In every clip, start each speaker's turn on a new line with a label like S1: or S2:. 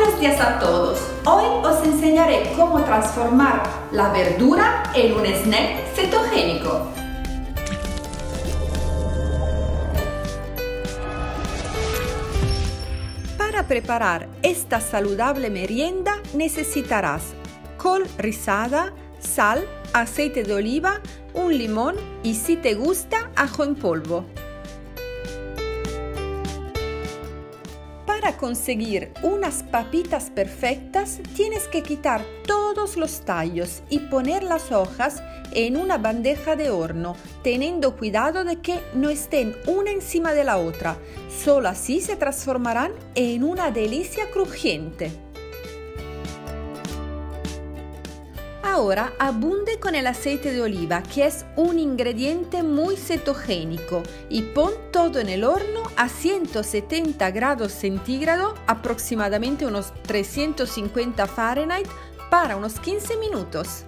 S1: Buenos días a todos. Hoy os enseñaré cómo transformar la verdura en un snack cetogénico. Para preparar esta saludable merienda necesitarás col rizada, sal, aceite de oliva, un limón y, si te gusta, ajo en polvo. Para conseguir unas papitas perfectas tienes que quitar todos los tallos y poner las hojas en una bandeja de horno, teniendo cuidado de que no estén una encima de la otra. Solo así se transformarán en una delicia crujiente. Ahora abunde con el aceite de oliva, que es un ingrediente muy cetogénico, y pon todo en el horno a 170 grados centígrados, aproximadamente unos 350 Fahrenheit, para unos 15 minutos.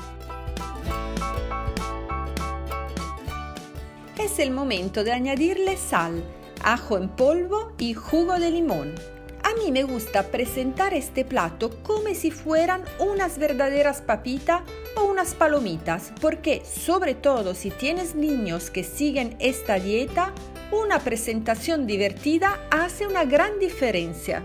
S1: Es el momento de añadirle sal, ajo en polvo y jugo de limón. A mí me gusta presentar este plato como si fueran unas verdaderas papitas o unas palomitas, porque sobre todo si tienes niños que siguen esta dieta, una presentación divertida hace una gran diferencia.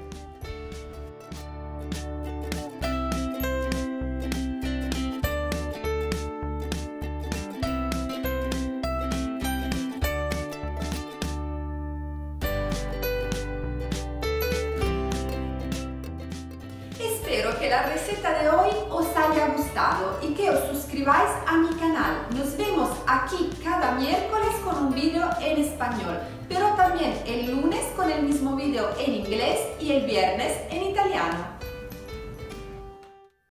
S1: Espero que la receta de hoy os haya gustado y que os suscribáis a mi canal. Nos vemos aquí cada miércoles con un vídeo en español, pero también el lunes con el mismo vídeo en inglés y el viernes en italiano.